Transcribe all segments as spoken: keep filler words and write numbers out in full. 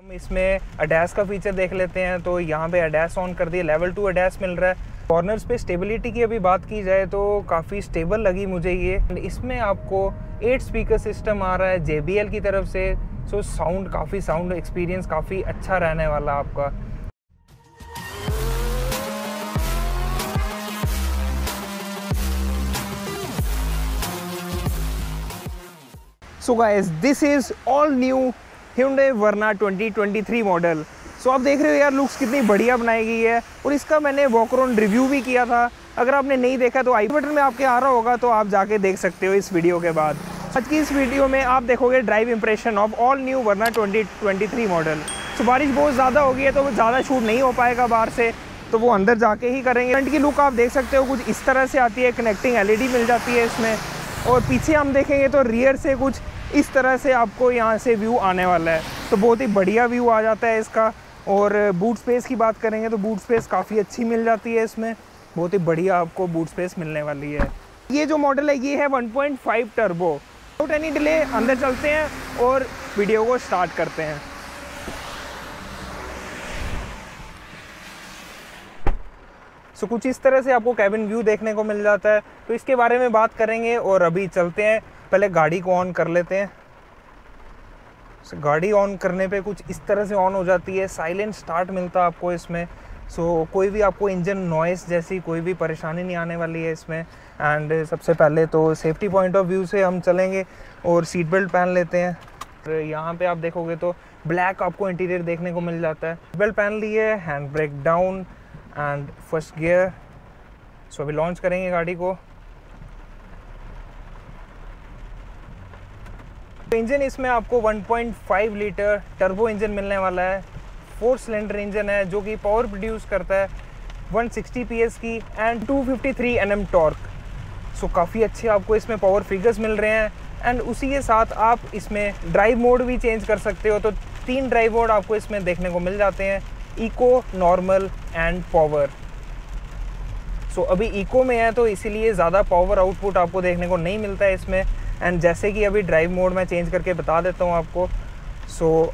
हम इसमें अडैस का फीचर देख लेते हैं। तो यहाँ पे अडैस ऑन कर दिए, लेवल टू अडैस मिल रहा है। कॉर्नर्स पे स्टेबिलिटी की अभी बात की जाए तो काफ़ी स्टेबल लगी मुझे ये। इसमें आपको एट स्पीकर सिस्टम आ रहा है जे बी एल की तरफ से। सो साउंड काफ़ी साउंड एक्सपीरियंस काफ़ी अच्छा रहने वाला आपका। So guys, this is all new Hyundai Verna twenty twenty three model. So आप देख रहे हो यार, लुक्स कितनी बढ़िया बनाई गई है। और इसका मैंने वॉक अराउंड रिव्यू भी किया था। अगर आपने नहीं देखा तो आई बटन में आपके आ रहा होगा, तो आप जाके देख सकते हो इस वीडियो के बाद। आज की इस वीडियो में आप देखोगे drive impression of all new Verna twenty twenty three model. So बारिश बहुत ज़्यादा हो गई है तो ज़्यादा शूट नहीं हो पाएगा बाहर से, तो वो अंदर जाके ही करेंगे। फ्रंट की लुक आप देख सकते हो, कुछ इस तरह से आती है। कनेक्टिंग एल ई डी मिल जाती है इसमें। और पीछे हम देखेंगे तो रियर से कुछ इस तरह से आपको यहाँ से व्यू आने वाला है। तो बहुत ही बढ़िया व्यू आ जाता है इसका। और बूट स्पेस की बात करेंगे तो बूट स्पेस काफ़ी अच्छी मिल जाती है इसमें। बहुत ही बढ़िया आपको बूट स्पेस मिलने वाली है। ये जो मॉडल है ये है one point five turbo. Without any delay अंदर चलते हैं और वीडियो को स्टार्ट करते हैं। सो कुछ इस तरह से आपको कैबिन व्यू देखने को मिल जाता है। तो इसके बारे में बात करेंगे और अभी चलते हैं। पहले गाड़ी को ऑन कर लेते हैं। सो गाड़ी ऑन करने पे कुछ इस तरह से ऑन हो जाती है। साइलेंट स्टार्ट मिलता है आपको इसमें। सो कोई भी आपको इंजन नॉइस जैसी कोई भी परेशानी नहीं आने वाली है इसमें। एंड सबसे पहले तो सेफ्टी पॉइंट ऑफ व्यू से हम चलेंगे और सीट बेल्ट पहन लेते हैं। तो यहाँ पे आप देखोगे तो ब्लैक आपको इंटीरियर देखने को मिल जाता है। सीट बेल्ट पहन लिए, hand brake down and first gear. So अभी लॉन्च करेंगे गाड़ी को। इंजन इसमें आपको one point five litre turbo engine मिलने वाला है। फोर सिलेंडर इंजन है जो कि पावर प्रोड्यूस करता है वन सिक्सटी पी एस की and two fifty three N M torque. So काफ़ी अच्छे आपको इसमें पावर फिगर्स मिल रहे हैं। एंड उसी के साथ आप इसमें ड्राइव मोड भी चेंज कर सकते हो। तो तीन ड्राइव मोड आपको इसमें देखने को मिल जाते हैं, eco, normal and power. So अभी इको में है तो इसीलिए ज़्यादा पावर आउटपुट आपको देखने को नहीं मिलता है इसमें। एंड जैसे कि अभी ड्राइव मोड में चेंज करके बता देता हूँ आपको। सो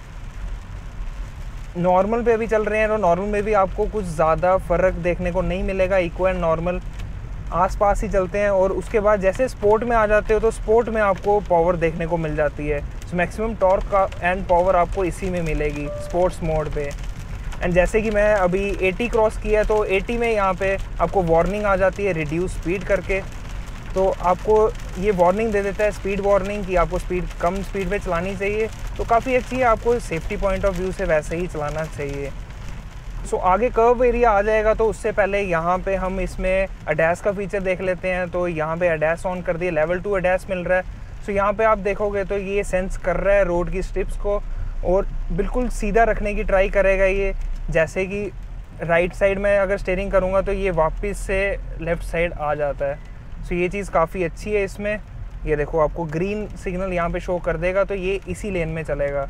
नॉर्मल पे अभी चल रहे हैं तो नॉर्मल में भी आपको कुछ ज़्यादा फ़र्क देखने को नहीं मिलेगा। इको एंड नॉर्मल आसपास ही चलते हैं। और उसके बाद जैसे स्पोर्ट में आ जाते हो तो स्पोर्ट में आपको पावर देखने को मिल जाती है। सो मैक्सिमम टॉर्क का एंड पावर आपको इसी में मिलेगी स्पोर्ट्स मोड पे। एंड जैसे कि मैं अभी एटी क्रॉस किया तो एटी में यहाँ पे आपको वार्निंग आ जाती है रिड्यूस स्पीड करके। तो आपको ये वार्निंग दे देता है, स्पीड वार्निंग, कि आपको स्पीड कम स्पीड पे चलानी चाहिए। तो काफ़ी अच्छी है, आपको सेफ्टी पॉइंट ऑफ व्यू से वैसे ही चलाना चाहिए। सो आगे कर्व एरिया आ जाएगा तो उससे पहले यहाँ पे हम इसमें अडैस का फीचर देख लेते हैं। तो यहाँ पे अडैस ऑन कर दिए, लेवल टू अडैस मिल रहा है। सो यहाँ पे आप देखोगे तो ये सेंस कर रहा है रोड की स्ट्रिप्स को और बिल्कुल सीधा रखने की ट्राई करेगा ये। जैसे कि राइट साइड में अगर स्टीयरिंग करूँगा तो ये वापस से लेफ़्ट साइड आ जाता है। सो ये चीज़ काफ़ी अच्छी है इसमें। ये देखो आपको ग्रीन सिग्नल यहाँ पे शो कर देगा तो ये इसी लेन में चलेगा।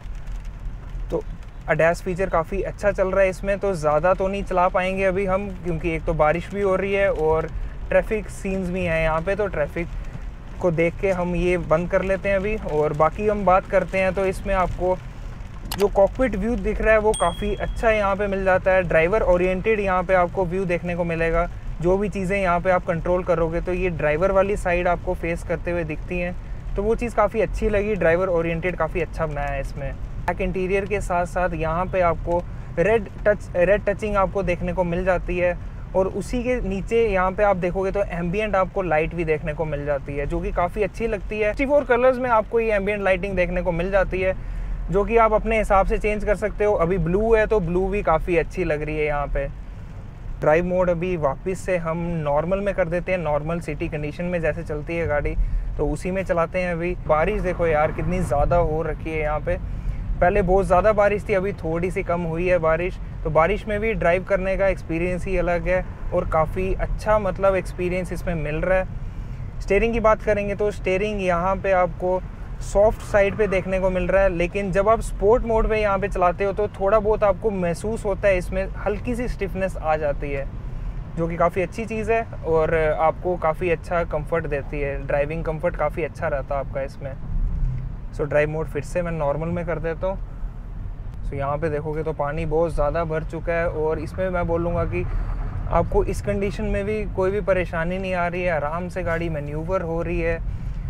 तो अडैस फीचर काफ़ी अच्छा चल रहा है इसमें। तो ज़्यादा तो नहीं चला पाएंगे अभी हम, क्योंकि एक तो बारिश भी हो रही है और ट्रैफिक सीन्स भी हैं यहाँ पे। तो ट्रैफिक को देख के हम ये बंद कर लेते हैं अभी। और बाकी हम बात करते हैं तो इसमें आपको जो कॉकपिट व्यू दिख रहा है वो काफ़ी अच्छा यहाँ पे मिल जाता है। ड्राइवर ओरिएंटेड यहाँ पे आपको व्यू देखने को मिलेगा। जो भी चीज़ें यहाँ पे आप कंट्रोल करोगे तो ये ड्राइवर वाली साइड आपको फेस करते हुए दिखती हैं। तो वो चीज़ काफ़ी अच्छी लगी। ड्राइवर ओरिएंटेड काफ़ी अच्छा बनाया है इसमें। बैक इंटीरियर के साथ साथ यहाँ पे आपको रेड टच रेड टचिंग आपको देखने को मिल जाती है। और उसी के नीचे यहाँ पे आप देखोगे तो एम्बियंट आपको लाइट भी देखने को मिल जाती है, जो कि काफ़ी अच्छी लगती है। सिक्सटी फोर कलर्स में आपको ये एम्बियंट लाइटिंग देखने को मिल जाती है, जो कि आप अपने हिसाब से चेंज कर सकते हो। अभी ब्लू है तो ब्लू भी काफ़ी अच्छी लग रही है यहाँ पे। ड्राइव मोड अभी वापस से हम नॉर्मल में कर देते हैं। नॉर्मल सिटी कंडीशन में जैसे चलती है गाड़ी तो उसी में चलाते हैं अभी। बारिश देखो यार कितनी ज़्यादा हो रखी है यहाँ पे। पहले बहुत ज़्यादा बारिश थी, अभी थोड़ी सी कम हुई है बारिश। तो बारिश में भी ड्राइव करने का एक्सपीरियंस ही अलग है और काफ़ी अच्छा मतलब एक्सपीरियंस इसमें मिल रहा है। स्टीयरिंग की बात करेंगे तो स्टीयरिंग यहाँ पे आपको सॉफ्ट साइड पे देखने को मिल रहा है। लेकिन जब आप स्पोर्ट मोड में यहाँ पे चलाते हो तो थोड़ा बहुत आपको महसूस होता है, इसमें हल्की सी स्टिफनेस आ जाती है, जो कि काफ़ी अच्छी चीज़ है और आपको काफ़ी अच्छा कंफर्ट देती है। ड्राइविंग कंफर्ट काफ़ी अच्छा रहता है आपका इसमें। सो ड्राइव मोड फिर से मैं नॉर्मल में कर देता हूँ। सो यहाँ पे देखोगे तो पानी बहुत ज़्यादा भर चुका है, और इसमें मैं बोलूँगा कि आपको इस कंडीशन में भी कोई भी परेशानी नहीं आ रही है, आराम से गाड़ी मैन्यूवर हो रही है।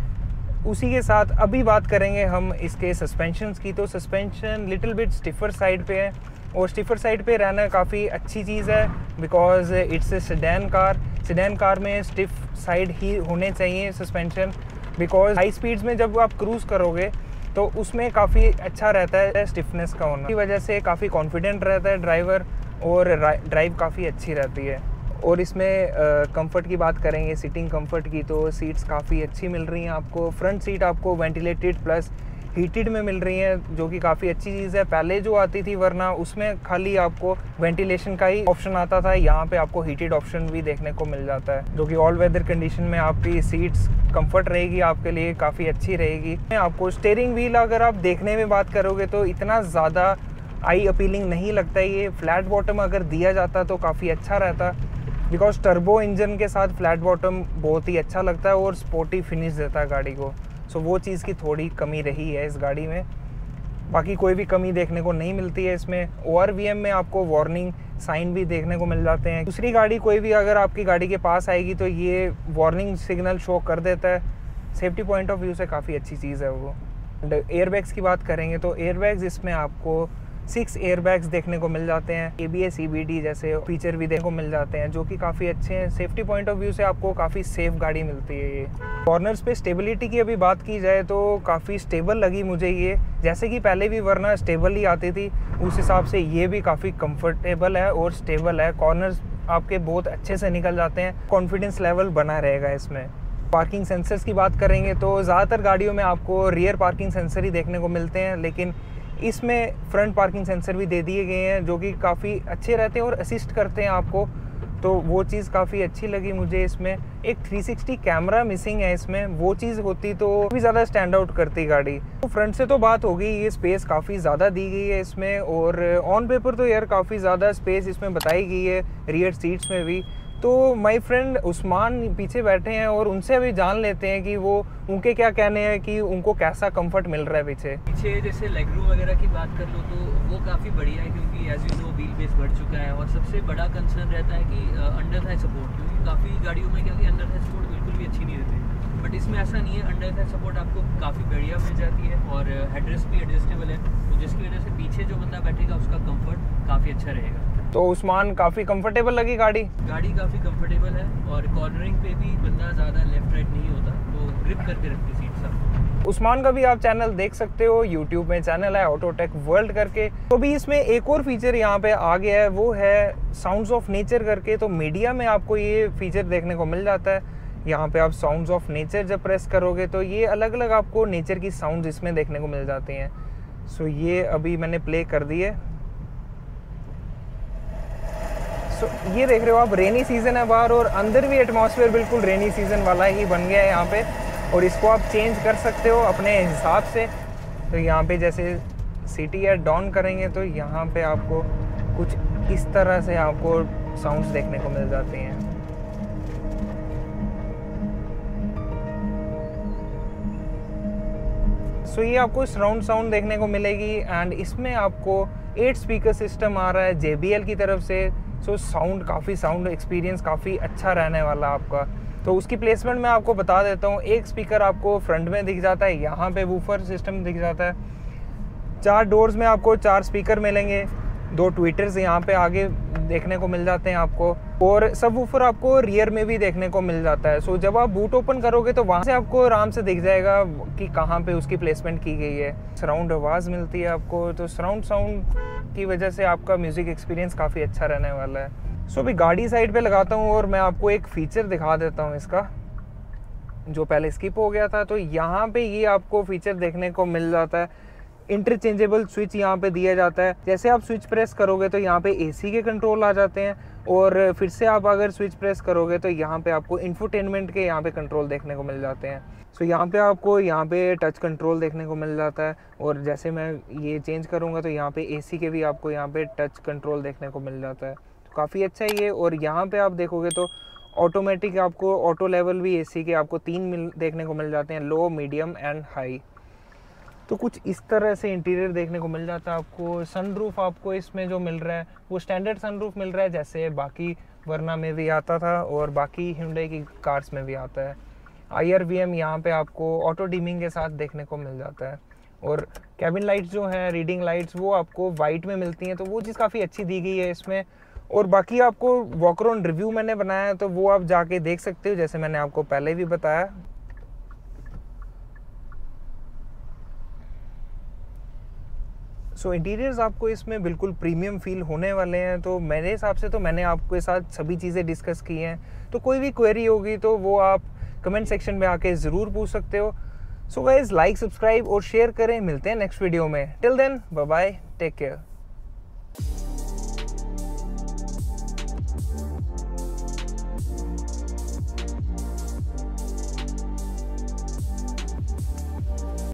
उसी के साथ अभी बात करेंगे हम इसके सस्पेंशंस की। तो suspension little bit stiffer side पे है, और स्टिफर साइड पे रहना काफ़ी अच्छी चीज़ है, because it's a sedan car. Sedan car में स्टिफ साइड ही होने चाहिए सस्पेंशन, बिकॉज हाई स्पीड्स में जब आप क्रूज़ करोगे तो उसमें काफ़ी अच्छा रहता है स्टिफनेस का होना, की वजह से काफ़ी कॉन्फिडेंट रहता है ड्राइवर, और ड्राइव काफ़ी अच्छी रहती है। और इसमें कंफर्ट की बात करेंगे, सीटिंग कंफर्ट की, तो सीट्स काफ़ी अच्छी मिल रही हैं आपको। फ्रंट सीट आपको वेंटिलेटेड प्लस हीटेड में मिल रही हैं, जो कि काफ़ी अच्छी चीज़ है। पहले जो आती थी वरना उसमें खाली आपको वेंटिलेशन का ही ऑप्शन आता था, यहाँ पे आपको हीटेड ऑप्शन भी देखने को मिल जाता है, जो कि ऑल वेदर कंडीशन में आपकी सीट्स कंफर्ट रहेगी, आपके लिए काफ़ी अच्छी रहेगी। आपको स्टीयरिंग व्हील अगर आप देखने में बात करोगे तो इतना ज़्यादा आई अपीलिंग नहीं लगता है। ये फ्लैट बॉटम अगर दिया जाता तो काफ़ी अच्छा रहता, बिकॉज टर्बो इंजन के साथ फ्लैट बॉटम बहुत ही अच्छा लगता है और स्पोर्टी फिनिश देता है गाड़ी को। सो वो चीज़ की थोड़ी कमी रही है इस गाड़ी में, बाकी कोई भी कमी देखने को नहीं मिलती है इसमें। ओ आर वी एम में आपको वार्निंग साइन भी देखने को मिल जाते हैं। दूसरी गाड़ी कोई भी अगर आपकी गाड़ी के पास आएगी तो ये वार्निंग सिग्नल शो कर देता है। सेफ्टी पॉइंट ऑफ व्यू से काफ़ी अच्छी चीज़ है वो। एयरबैग्स की बात करेंगे तो एयरबैग्स इसमें आपको सिक्स एयरबैग्स देखने को मिल जाते हैं। A B S E B D जैसे फीचर भी देखने को मिल जाते हैं, जो कि काफ़ी अच्छे हैं। सेफ्टी पॉइंट ऑफ व्यू से आपको काफ़ी सेफ गाड़ी मिलती है ये। कॉर्नर्स पे स्टेबिलिटी की अभी बात की जाए तो काफ़ी स्टेबल लगी मुझे ये, जैसे कि पहले भी वरना स्टेबल ही आती थी, उस हिसाब से ये भी काफ़ी कंफर्टेबल है और स्टेबल है। कॉर्नर्स आपके बहुत अच्छे से निकल जाते हैं, कॉन्फिडेंस लेवल बना रहेगा इसमें। पार्किंग सेंसर्स की बात करेंगे तो ज़्यादातर गाड़ियों में आपको रियर पार्किंग सेंसर ही देखने को मिलते हैं, लेकिन इसमें फ्रंट पार्किंग सेंसर भी दे दिए गए हैं, जो कि काफ़ी अच्छे रहते हैं और असिस्ट करते हैं आपको, तो वो चीज़ काफ़ी अच्छी लगी मुझे। इसमें एक थ्री सिक्सटी कैमरा मिसिंग है इसमें, वो चीज़ होती तो भी ज़्यादा स्टैंड आउट करती गाड़ी। तो फ्रंट से तो बात हो गई, ये स्पेस काफ़ी ज़्यादा दी गई है इसमें, और ऑन पेपर तो यार काफ़ी ज़्यादा स्पेस इसमें बताई गई है रियर सीट्स में भी। तो माय फ्रेंड उस्मान पीछे बैठे हैं और उनसे अभी जान लेते हैं कि वो उनके क्या कहने हैं कि उनको कैसा कंफर्ट मिल रहा है पीछे। पीछे जैसे लेग रूम वगैरह की बात कर लो तो वो काफ़ी बढ़िया है, क्योंकि as you know wheel base बढ़ चुका है, और सबसे बड़ा कंसर्न रहता है कि अंडर थाई सपोर्ट, क्योंकि काफ़ी गाड़ियों में क्या कि अंडर थाई सपोर्ट बिल्कुल भी अच्छी नहीं रहती, बट इसमें ऐसा नहीं है। अंडर थाई सपोर्ट आपको काफ़ी बढ़िया मिल जाती है, और हेडरेस्ट भी एडजस्टेबल है, तो जिसकी वजह से पीछे जो बंदा बैठेगा उसका कम्फर्ट काफ़ी अच्छा रहेगा। तो उस्मान काफ़ी कंफर्टेबल लगी गाड़ी गाड़ी काफ़ी कंफर्टेबल है, और कॉर्नरिंग पे भी बंदा ज़्यादा लेफ्ट राइट नहीं होता, तो ग्रिप करके रखती सीट सब। उस्मान का भी आप चैनल देख सकते हो, यूट्यूब में चैनल है ऑटोटेक वर्ल्ड करके। तो भी इसमें एक और फीचर यहाँ पे आ गया है, वो है साउंड्स ऑफ नेचर करके। तो मीडिया में आपको ये फीचर देखने को मिल जाता है। यहाँ पे आप साउंड्स ऑफ नेचर जब प्रेस करोगे तो ये अलग अलग आपको नेचर की साउंड्स इसमें देखने को मिल जाती हैं। सो ये अभी मैंने प्ले कर दी है। सो so, ये देख रहे हो आप, रेनी सीज़न है बाहर, और अंदर भी एटमॉस्फेयर बिल्कुल रेनी सीज़न वाला ही बन गया है यहाँ पे, और इसको आप चेंज कर सकते हो अपने हिसाब से। तो यहाँ पे जैसे सिटी एट डॉन करेंगे तो यहाँ पे आपको कुछ इस तरह से आपको साउंड्स देखने को मिल जाते हैं। सो so, ये आपको सराउंड साउंड देखने को मिलेगी, एंड इसमें आपको एट स्पीकर सिस्टम आ रहा है जे बी एल की तरफ से। सो साउंड काफ़ी साउंड एक्सपीरियंस काफ़ी अच्छा रहने वाला आपका। तो उसकी प्लेसमेंट मैं आपको बता देता हूँ। एक स्पीकर आपको फ्रंट में दिख जाता है, यहाँ पे वूफर सिस्टम दिख जाता है। चार डोर्स में आपको चार स्पीकर मिलेंगे, दो ट्विटर्स यहाँ पे आगे देखने को मिल जाते हैं आपको, और सब वूफर आपको रियर में भी देखने को मिल जाता है। सो जब आप बूट ओपन करोगे तो वहाँ से आपको आराम से दिख जाएगा कि कहाँ पे उसकी प्लेसमेंट की गई है। सराउंड आवाज़ मिलती है आपको, तो सराउंड साउंड की वजह से आपका म्यूज़िक एक्सपीरियंस काफ़ी अच्छा रहने वाला है। सो so, अभी गाड़ी साइड पे लगाता हूँ और मैं आपको एक फ़ीचर दिखा देता हूँ इसका, जो पहले स्किप हो गया था। तो यहाँ पे ये आपको फीचर देखने को मिल जाता है। इंटरचेंजेबल स्विच यहाँ पे दिया जाता है। जैसे आप स्विच प्रेस करोगे तो यहाँ पे एसी के कंट्रोल आ जाते हैं, और फिर से आप अगर स्विच प्रेस करोगे तो यहाँ पे आपको इंफोटेनमेंट के यहाँ पे कंट्रोल देखने को मिल जाते हैं। सो यहाँ पे आपको यहाँ पे टच कंट्रोल देखने को मिल जाता है, और जैसे मैं ये चेंज करूँगा तो यहाँ पे एसी के भी आपको यहाँ पे टच कंट्रोल देखने को मिल जाता है। तो काफ़ी अच्छा है ये। और यहाँ पे आप देखोगे तो ऑटोमेटिक आपको ऑटो लेवल भी एसी के आपको तीन मिल देखने को मिल जाते हैं, लो, मीडियम एंड हाई। तो कुछ इस तरह से इंटीरियर देखने को मिल जाता है आपको। सनरूफ आपको इसमें जो मिल रहा है वो स्टैंडर्ड सनरूफ मिल रहा है, जैसे बाकी वरना में भी आता था और बाकी Hyundai की कार्स में भी आता है। आई आर वी एम यहाँ पे आपको ऑटो डिमिंग के साथ देखने को मिल जाता है। और कैबिन लाइट्स जो हैं, रीडिंग लाइट्स, वो आपको वाइट में मिलती हैं, तो वो चीज़ काफ़ी अच्छी दी गई है इसमें। और बाकी आपको वॉक अराउंड रिव्यू मैंने बनाया है, तो वो आप जाके देख सकते हो, जैसे मैंने आपको पहले भी बताया। सो so, इंटीरियर्स आपको इसमें बिल्कुल प्रीमियम फील होने वाले हैं। तो मेरे हिसाब से तो मैंने आपके साथ सभी चीज़ें डिस्कस की हैं। तो कोई भी क्वेरी होगी तो वो आप कमेंट सेक्शन में आके ज़रूर पूछ सकते हो। सो गाइस, लाइक, सब्सक्राइब और शेयर करें। मिलते हैं नेक्स्ट वीडियो में। Till then, bye bye, take care.